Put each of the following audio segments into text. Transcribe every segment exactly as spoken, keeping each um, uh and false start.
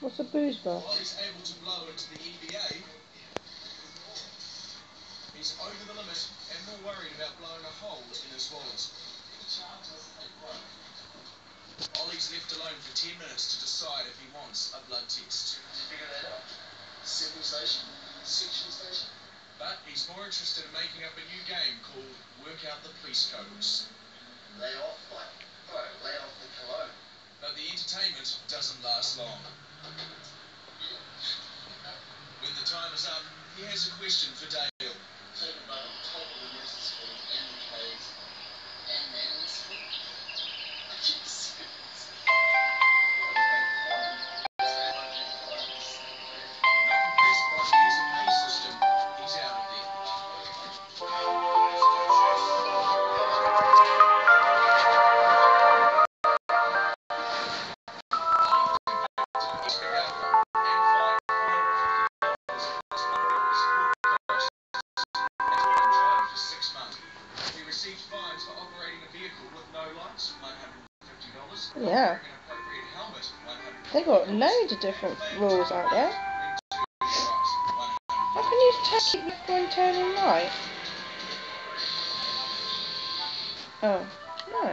What's a booze bar? While he's able to blow into the E B A, he's over the limit and more worried about blowing a hole in his wallet. Ollie's left alone for ten minutes to decide if he wants a blood test. Did you figure that out? Second station? Section station? But he's more interested in making up a new game called Work Out the Police Codes. Lay off, like, oh, lay off the cologne. But the entertainment doesn't last long. When the time is up, he has a question for Dale. Take a bite on top of the nurse's feet and the cage, and then it's feet. I keep saying this. Not impressed by the user pay system, he's out of there. Yeah. They got loads of different rules out there. How can you take left when turning right? Oh, no.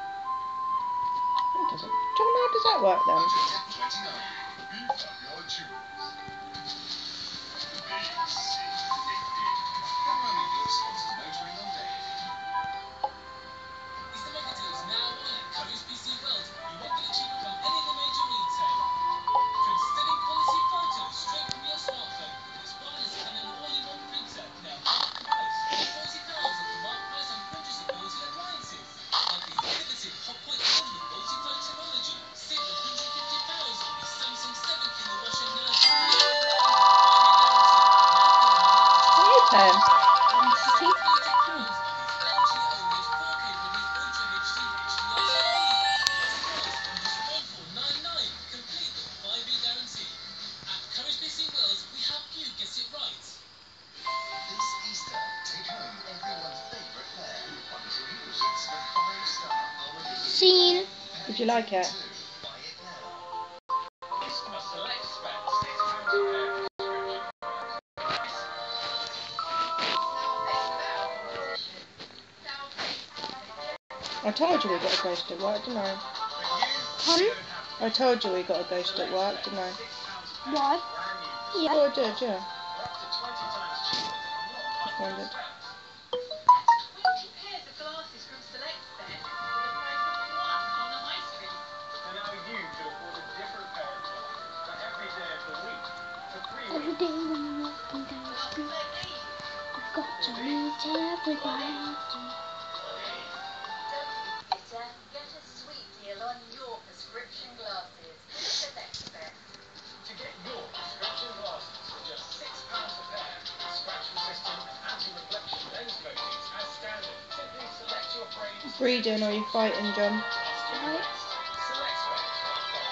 It doesn't. John, how does that work then? Um, Scene. Did you like it? I told you we got a ghost at work, didn't I? Pardon? I told you we got a ghost at work, didn't I? What? Yeah. Oh, I did, yeah. Wondered. Every day when I'm walking down the street, I've got to meet everybody. Get a sweet deal on your prescription glasses with SelectSpec. To get your prescription glasses for just six pounds a pair, scratch-resistant and anti-reflection lens coatings as standard. Simply select your frames. Breeding or you fighting, John? Right. SelectSpec dot com.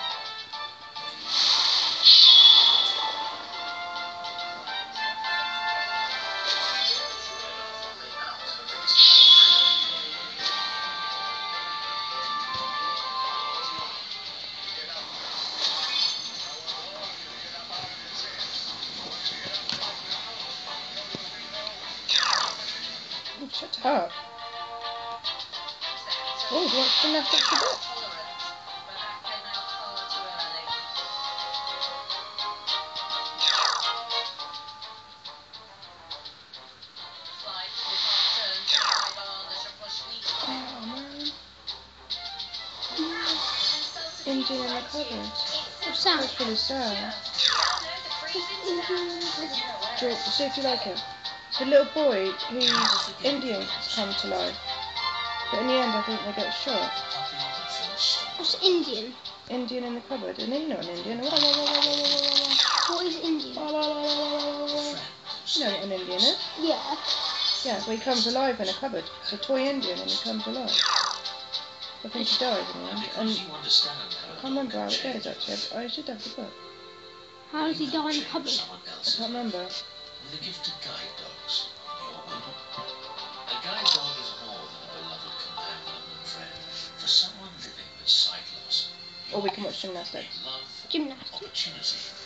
Oh, shut up. Oh, do you want to gymnastics a bit? Oh, man. Indian in the cupboard. What's that? That's really sad. Do you, see if you like it. It's a little boy whose Indians come to life. But in the end, I think they get shot. What's Indian? Indian in the cupboard. And then you know an Indian. Wah, wah, wah, wah, wah, wah, wah. What is Indian? Wah, wah, wah, wah, wah, wah, wah. You know what an Indian is? Yeah. Yeah, well, he comes alive in a cupboard. It's a toy Indian and he comes alive. I think he dies in the end. And I can't remember how it goes actually. I should have the book. How does he die in the cupboard? I can't remember. With a gift of guide dogs. A guide dog is more than a beloved companion and friend. For someone living with sight loss, Or we can watch gymnastics. love Gymnastics. opportunity.